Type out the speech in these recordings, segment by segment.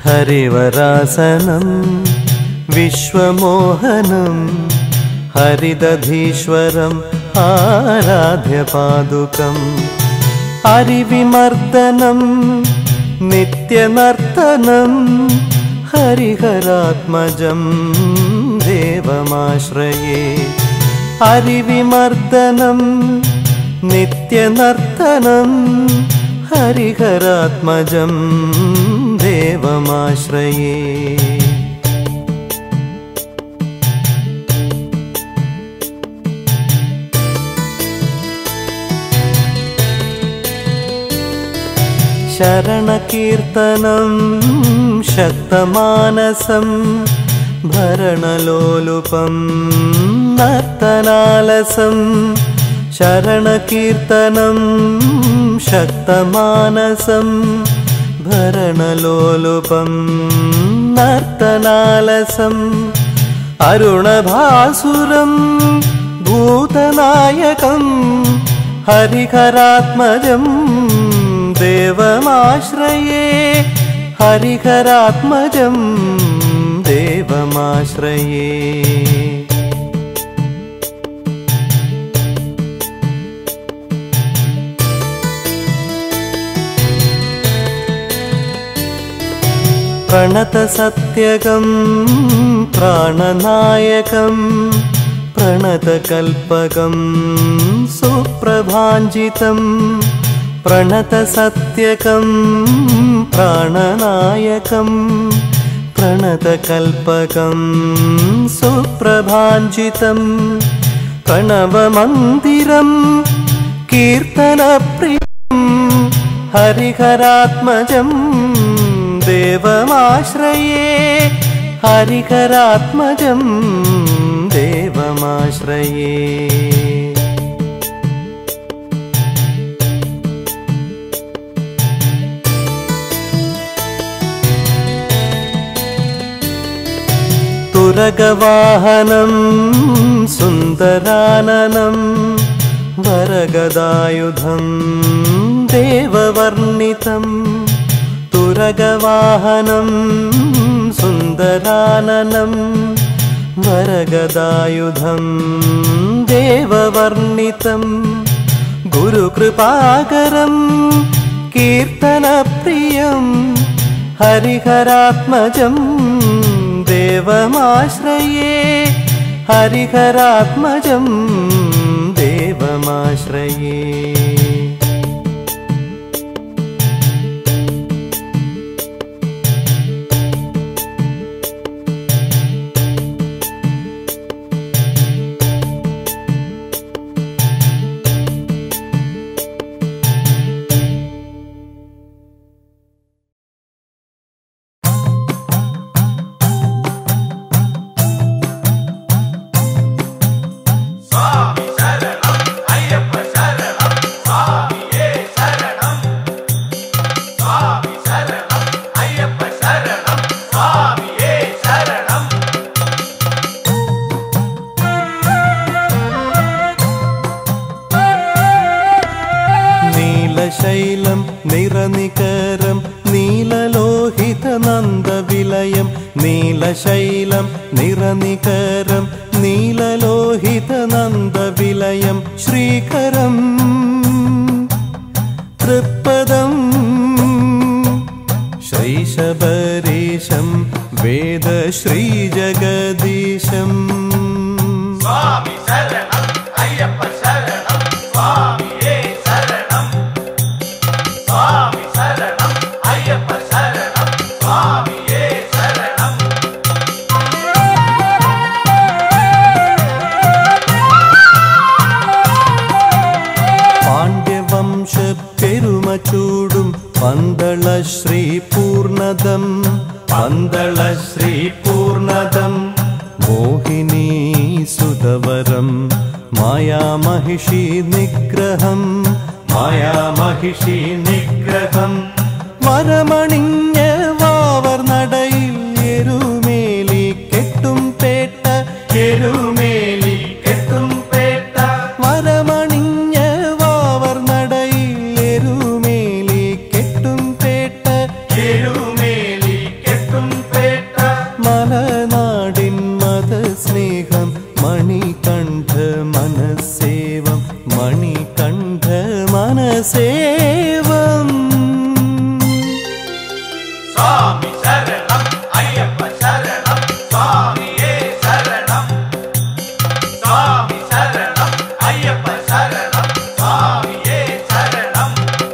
हरिवरासनं विश्वमोहनं हरिदधीश्वरम् आराध्यपादुकम् हरिविमर्दनं नित्यनर्तनं हरिहरात्मजं देवमाश्रये हरिविमर्दनं नित्यनर्तनं हरिहरात्मजं देवमाश्रये शरणकीर्तनं शक्तमानसं भरणलोलुपं नर्तनालसं शरणकीर्तनं शक्तमानसं भरणलोलुपं नर्तनालसम् अरुणभासुरं भूतनायकं हरिहरात्मजं देवमाश्रये हरिहरात्मजं देवमाश्रये प्रणतसत्यगं प्राणनायकं प्रणतकल्पकं सुप्रभाञ्जितं प्रणतसत्यकं प्राणनायकं प्रणतकल्पकं सुप्रभाञ्जितं प्रणवमन्दिरं कीर्तनप्रियं हरिहरात्मजं देवमाश्रये हरिहरात्मजं देवमाश्रये तुरगवाहनं सुन्दराननं वरगदायुधं देववर्णितं तुरगवाहनं सुन्दराननं वरगदायुधं देववर्णितं गुरुकृपाकरं कीर्तनप्रियं हरिहरात्मजं देवमाश्रये हरिहरात्मजं देवमाश्रये शैलं निरनिकरं नीललोहितनन्दविलयं नीलशैलं निरनिकरं नीललोहितनन्दविलयं श्रीकरं तृप्पदं श्रीशबरीशं वेदश्रीजगदीशं स्वामी शरणं अय्यप्प शरणं स्वामी पन्दलश्रीपूर्णदं पन्दलश्रीपूर्णदं मोहिनी सुतवरं मायामहिषी निग्रहं मायामहिषी निग्रहं वरमणिञ्ञ वावर्नडयिल एरुमेलि केट्टुं पेट्ट एरुमेलि केट्टुं पेट्ट वरमणिञ्ञ वावर्नडयिल एरुमेलि केट्टुं पेट्ट एरुमेलि केट्टुं मणिकण्ठ मनसेवम् स्वामी शरणं अय्यप्प शरणं स्वामिये शरणं स्वामी शरणं अय्यप्प शरणं स्वामिये शरणं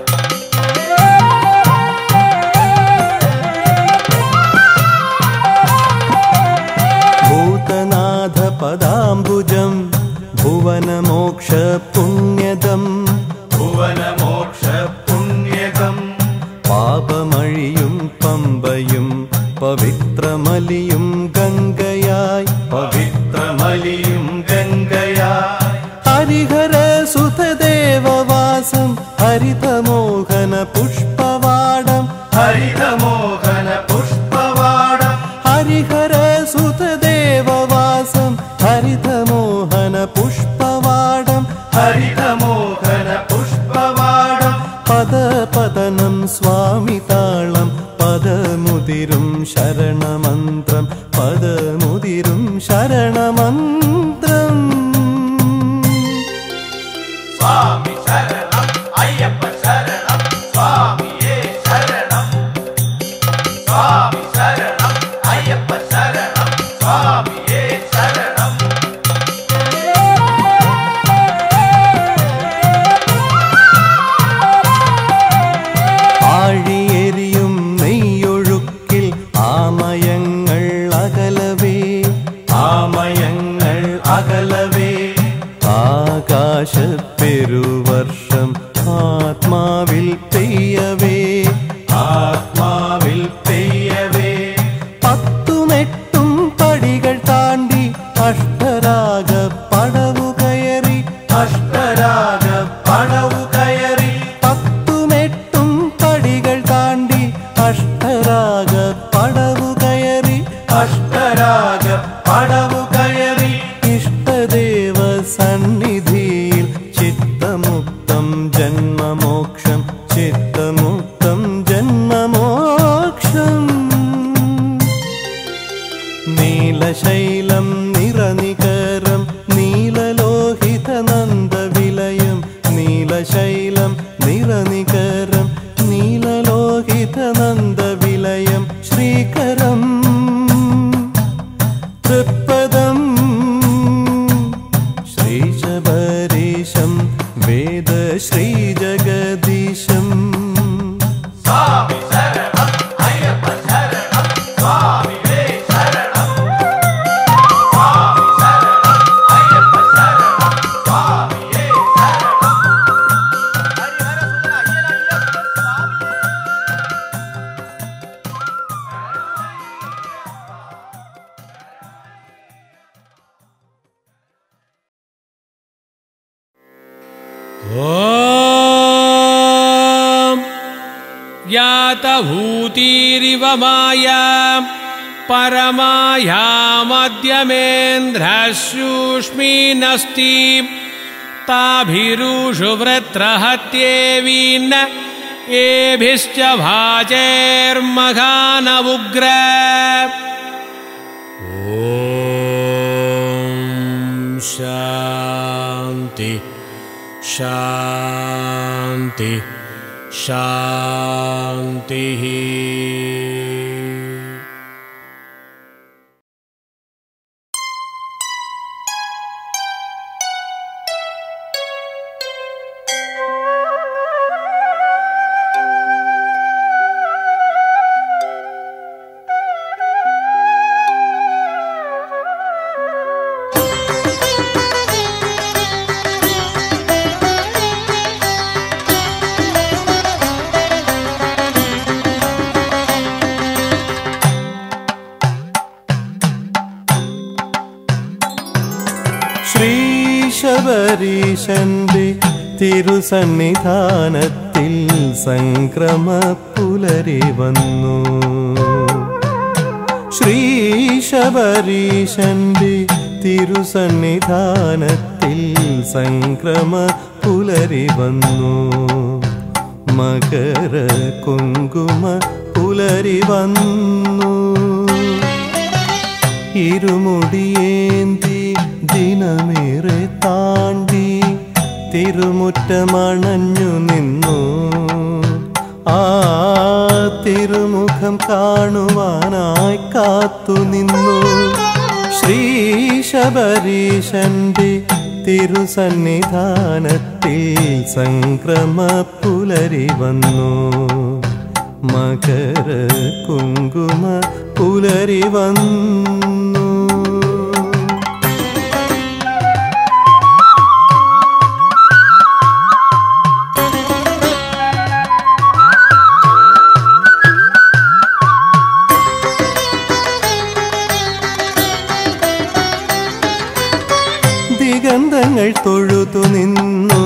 भूतनाथ पदाम्बुजं भुवनमोक्ष पुण्यदम् भुवनमोक्ष पुण्यदम् പാപമഴിയും പമ്പയും പവിത്രമലിയും ഗംഗയായി പവിത്രമലിയും ഗംഗയായി ഹരിഹര സുതദേവവാസം ഹരിതമോഹന പുഷ്പവാടം ഹരിതമോഹന പുഷ്പവാടം ഹരിഹര സുതദേവവാസം ഹരിതമോഹന പുഷ്പവാടം ഹരിതമോഹന പുഷ്പവാടം പദപതനം സ്വാമി താളം പദമുതിരും ശരണമന്ത്രം പദമുതിരും ശരണമന്ത്രം स्वामी शरणं अय्यप्प शरणं स्वामिये शरणं स्वामी शरणं अय्यप्प शरणं स्वामिये शरणं ആഴിയെരിയും നെയ്യൊഴുക്കിൽ ആമയങ്ങൾ അകലവേ ആമയങ്ങൾ അകലവേ ആകാശപ്പെരുവർഷം ആത്മാവിൽ പെയ്യവേ ആത്മാവിൽ പെയ്യവേ പത്തുമെട്ടും പടികൾ താണ്ടി അഷ്ടരാഗ പടവു കയറി അഷ്ടരാഗ പടവു കയറി പത്തുമെട്ടും പടികൾ താണ്ടി അഷ്ടരാഗ പടവു കയറി അഷ്ടരാഗ പടവു കയറി ഇഷ്ടദേവ സന്നിധിയിൽ ചിത്തമുക്തം ജന്മമോക്ഷം ചിത്തമുക്തം ജന്മമോക്ഷം നീലശൈലം നിറനികരം നീലലോഹിത നന്ദവിലയം നീലശൈലം നിറനികരം നീലലോഹിത നന്ദവിലയം ശ്രീകരം തൃപ്പദം ശ്രീശബരീശം വേദശ്രീജഗദീശം स्वामी शरणं अय्यप्प शरणं स्वामिये शरणं स्वामी शरणं अय्यप्प शरणं स्वामिये शरणं हरिहर सुंदर अय्यप्प स्वामी ॐ यातभूतिरिव माया परमाया मध्यमेन्द्रशूष्मीनस्ति ताभिरुषु वृत्रहत्येवीन्न एभिश्च भाजैर्मघानवुग्र ॐ शान्ति शान्ति शान्तिः ശ്രീശബരീശന്റെ തിരുസന്നിധാനത്തിൽ സംക്രമ പുലരി വന്നു. ശ്രീശബരീശന്റെ തിരുസന്നിധാനത്തിൽ സംക്രമ പുലരി വന്നു. മകര കുങ്കുമ പുലരി വന്നു. ഇരുമുടിയേന്തി ദിനമേറെ താണ്ടി തിരുമുറ്റമണഞ്ഞു നിന്നു. ആ തിരുമുഖം കാണുവാനായി കാത്തുനിന്നു. ശ്രീ ശബരീശന്റെ തിരുസന്നിധാനത്തിൽ സംക്രമ പുലരി വന്നു. മകര കുങ്കുമ പുലരി വന്നു. ദിഗന്ധങ്ങൾ തൊഴുതു നിന്നു.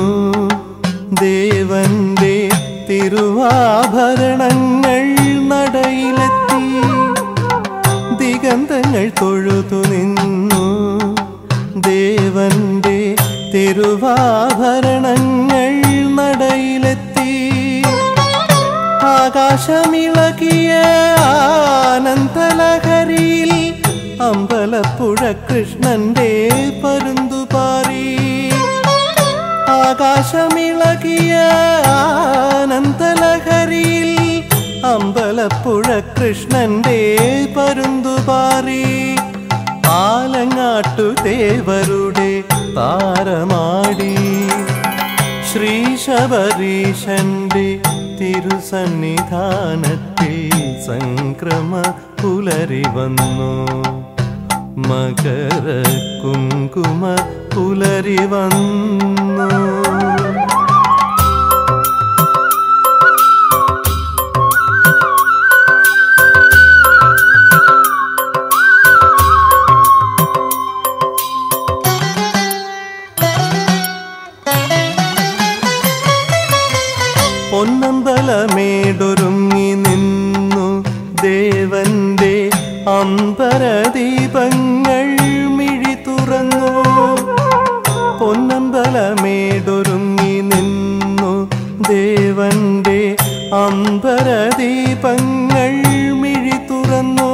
ദേവന്റെ തിരുവാഭരണങ്ങൾ നടയിലെത്തി. ദിഗന്ധങ്ങൾ തൊഴുതു നിന്നു. ദേവന്റെ തിരുവാഭരണങ്ങൾ നടയിലെത്തി. ആകാശമിളകിയ ആനന്ദലഹരിയിൽ അമ്പലപ്പുഴ കൃഷ്ണന്റെ പരുന്തുപാറി. ആകാശമിളകിയ ആനന്ദലഹരിയിൽ അമ്പലപ്പുഴ കൃഷ്ണന്റെ പരുന്തുപാറി. ആലങ്ങാട്ടു ദേവരുടെ താരമാടി. ശ്രീ ശബരീശന്റെ തിരുസന്നിധാനത്തിൽ സംക്രമ പുലരി വന്നു. മകര കുങ്കുമ പുലരി വന്നു. പൊന്നമ്പലമേടൊരുങ്ങി നിന്നു. ദേവന്റെ അമ്പരദീപങ്ങൾ മിഴി തുറന്നു. പൊന്നമ്പലമേടൊരുങ്ങി നിന്നു. ദേവന്റെ അമ്പരദീപങ്ങൾ മിഴി തുറന്നു.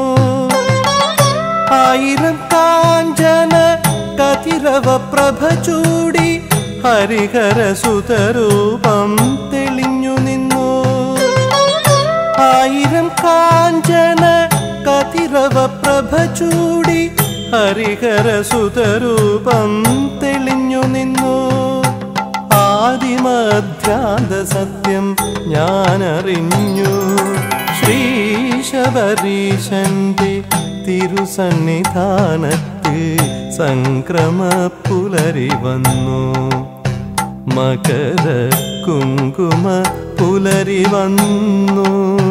ആയിരം കാഞ്ചന കതിരവ പ്രഭ ചൂടി ഹരിഹര സുതരൂപം തെളിഞ്ഞു നിന്നു. ആയിരം കാഞ്ചന കതിരവ പ്രഭ ചൂടി ഹരിഹര സുതരൂപം തെളിഞ്ഞു നിന്നു. ആദിമധ്യാന്ത സത്യം ഞാനറിഞ്ഞു. ശ്രീ ശബരീശന്റെ തിരുസന്നിധാനത്തിൽ സംക്രമ പുലരി വന്നു. മകര കുങ്കുമ പുലരി വന്നു.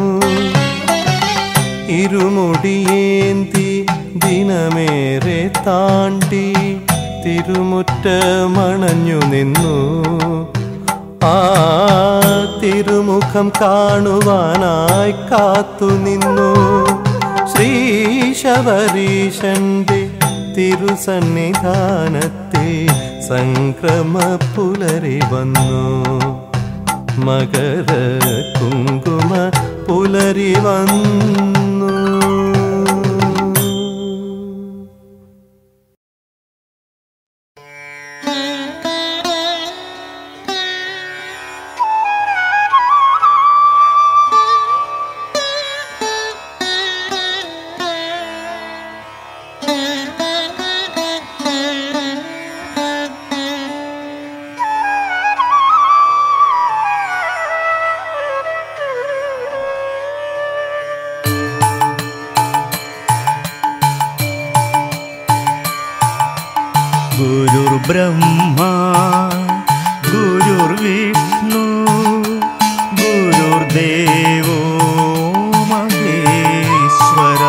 ഇരുമുടിയേന്തി ദിനമേറെ താണ്ടി തിരുമുറ്റമണഞ്ഞു നിന്നു. ആ തിരുമുഖം കാണുവാനായി കാത്തുനിന്നു. ശ്രീ ശബരീശന്റെ തിരുസന്നിധാനത്തിൽ സംക്രമ പുലരി വന്നു. മകര കുങ്കുമ പുലരി വന്നു. गुरुर्ब्रह्मा गुरुर्विष्णु गुरुर्देवो महेश्वरा.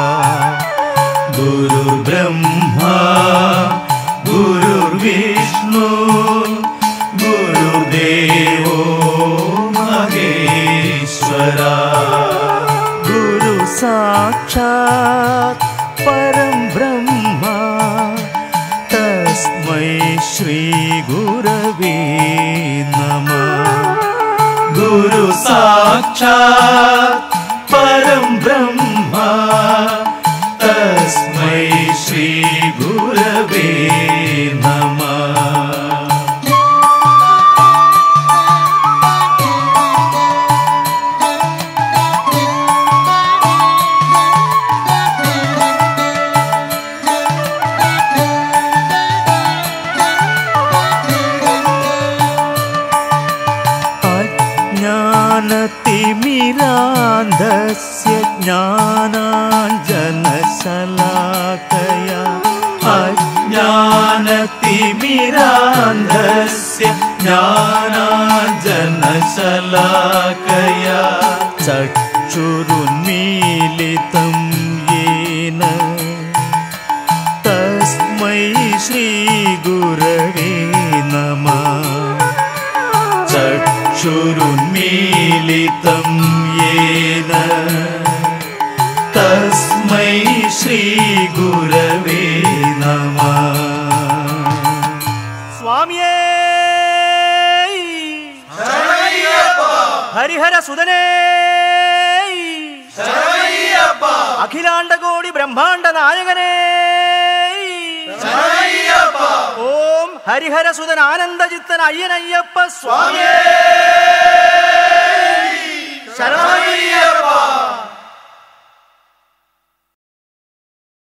गुरुर्ब्रह्मा गुरुर्विष्णु गुरुर्देवो महेश्वरा. गुरु साक्षात् परं ब्रह्मा तस्मै श्री गुरवे नमः. गुरु साक्षात् परं ब्रह्मा तस्मै श्री गुरवे नमः. अज्ञानतिमिरान्धस्य ज्ञानाञ्जनशलाकया अज्ञानतिमिरान्धस्य ज्ञानाञ्जनशलाकया चक्षुरुन्मीलितं येन तस्मै श्रीगुरवे नमः। चक्षुरुन्मीलितं येन तस्मै श्रीगुरवे नमः। स्वामिये हरिहर सुदने अखिलांड कोटि ब्रह्मांड नायकने ओम हरिहर सुदन आनंद चित्तन अय्यनय्यप्प स्वामी शरणमय्यप्प।